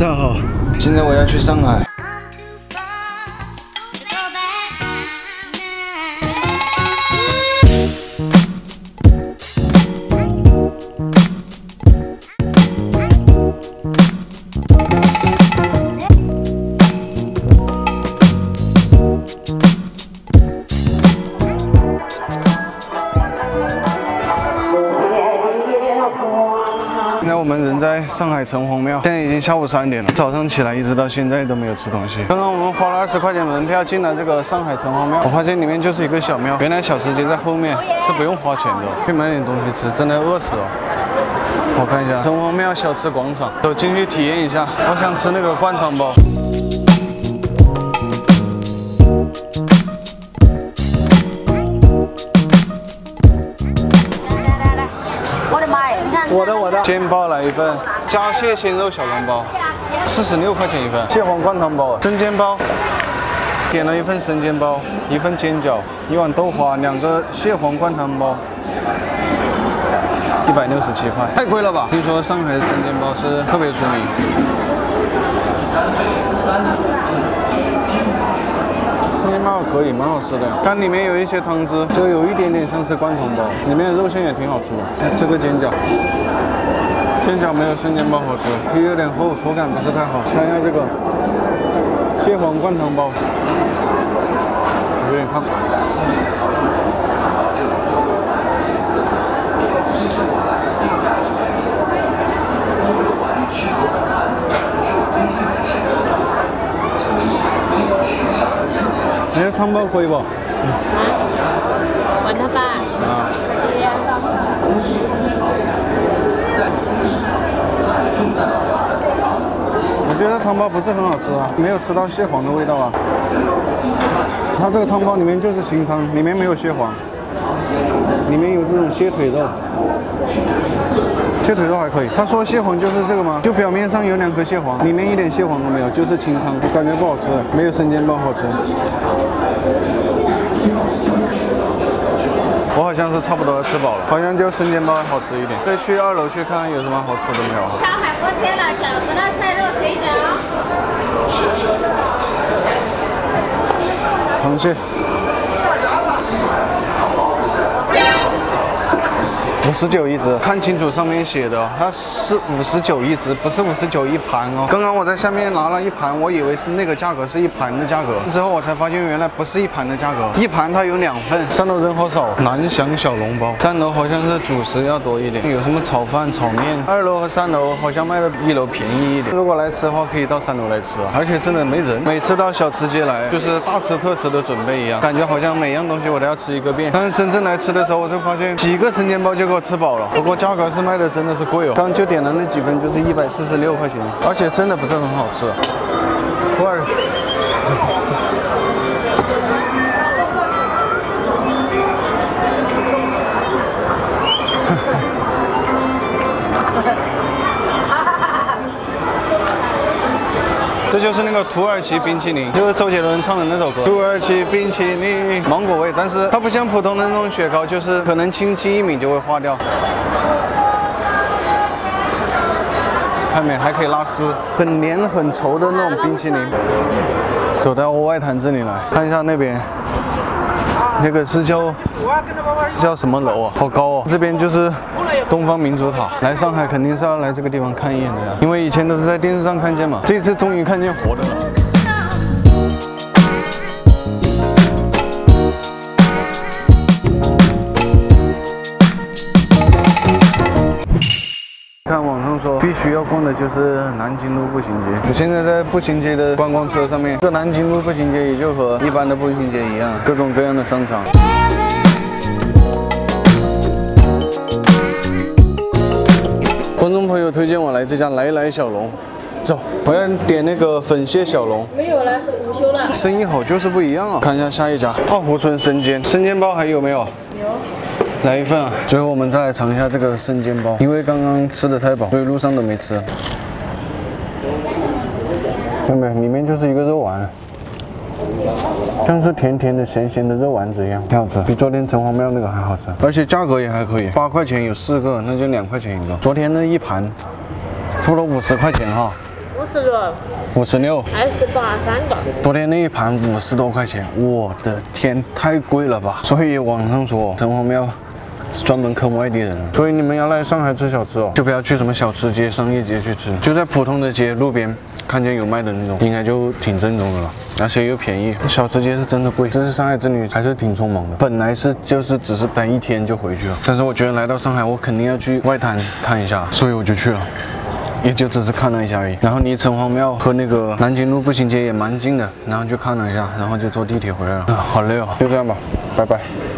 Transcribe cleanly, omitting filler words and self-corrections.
大家好，现在我要去上海。 现在我们人在上海城隍庙，现在已经下午3点了。早上起来一直到现在都没有吃东西。刚刚我们花了20块钱门票进了这个上海城隍庙，我发现里面就是一个小庙，原来小吃街在后面是不用花钱的，去买点东西吃，真的饿死了。我看一下城隍庙小吃广场，走进去体验一下。我想吃那个灌汤包。 我的煎包来一份，加蟹鲜肉小笼包，46块钱一份，蟹黄灌汤包，生煎包，点了一份生煎包，一份煎饺，一碗豆花，2个蟹黄灌汤包，167块，太贵了吧？听说上海的生煎包是特别出名。 生煎包可以，蛮好吃的。看里面有一些汤汁，就有一点点像是灌汤包，里面的肉馅也挺好吃的。来吃个煎饺，煎饺没有生煎包好吃，皮有点厚，口感不是太好。看一下这个蟹黄灌汤包，有点烫。哎，汤包可以不？ 管他吧。啊。 我觉得汤包不是很好吃啊，没有吃到蟹黄的味道啊。它这个汤包里面就是清汤，里面没有蟹黄，里面有这种蟹腿肉。 蟹腿肉还可以，他说蟹黄就是这个吗？就表面上有2颗蟹黄，里面一点蟹黄都没有，就是清汤，我感觉不好吃，没有生煎包好吃。我好像是差不多吃饱了，好像就生煎包好吃一点。再去2楼去看看有什么好吃的没有。 上海锅贴了，饺子了，菜肉水饺。 螃蟹。 59一只，看清楚上面写的，它是59一只，不是59一盘哦。刚刚我在下面拿了一盘，我以为是那个价格，是一盘的价格，之后我才发现原来不是一盘的价格，一盘它有2份。3楼人好少，南翔小笼包，3楼好像是主食要多一点，有什么炒饭、炒面。2楼和3楼好像卖的1楼便宜一点。如果来吃的话，可以到3楼来吃，而且真的没人。每次到小吃街来，就是大吃特吃的准备一样，感觉好像每样东西我都要吃一个遍。但是真正来吃的时候，我就发现几个生煎包就给我吃饱了，不过价格是卖的真的是贵哦。刚就点了那几份，就是146块钱，而且真的不是很好吃。土耳这就是那个土耳其冰淇淋，就是周杰伦唱的那首歌。土耳其冰淇淋，芒果味，但是它不像普通的那种雪糕，就是可能轻轻一抿就会化掉。看没，还可以拉丝，很黏很稠的那种冰淇淋。走到外滩这里来看一下那边，那个是叫什么楼啊？好高哦！这边就是东方明珠塔。来上海肯定是要来这个地方看一眼的呀，因为以前都是在电视上看见嘛，这次终于看见活的了。看网上说必须要逛的就是南京路步行街。我现在在步行街的观光车上面，这南京路步行街也就和一般的步行街一样，各种各样的商场。观众朋友推荐我来这家来来小笼，走，我要点那个粉蟹小笼。 没有了，午休了。 生意好就是不一样啊！看一下下一家，奥湖村生煎，生煎包还有没有？ 有。 来一份啊！最后我们再来尝一下这个生煎包，因为刚刚吃的太饱，所以路上都没吃。看没，里面就是一个肉丸，像是甜甜的、咸咸的肉丸子一样，挺好吃，比昨天城隍庙那个还好吃，而且价格也还可以，8块钱有4个，那就2块钱一个。昨天那一盘差不多50块钱哈， 56 56。 ，S8 3个。 昨天那一盘50多块钱，我的天，太贵了吧！所以网上说城隍庙是专门坑外地人的，所以你们要来上海吃小吃哦，就不要去什么小吃街、商业街去吃，就在普通的街路边看见有卖的那种，应该就挺正宗的了，而且又便宜。小吃街是真的贵，这次上海之旅还是挺匆忙的，本来只是待1天就回去了，但是我觉得来到上海，我肯定要去外滩看一下，所以我就去了。也就只是看了一下而已，然后离城隍庙和那个南京路步行街也蛮近的，然后就看了一下，然后就坐地铁回来了。好累哦，就这样吧，拜拜。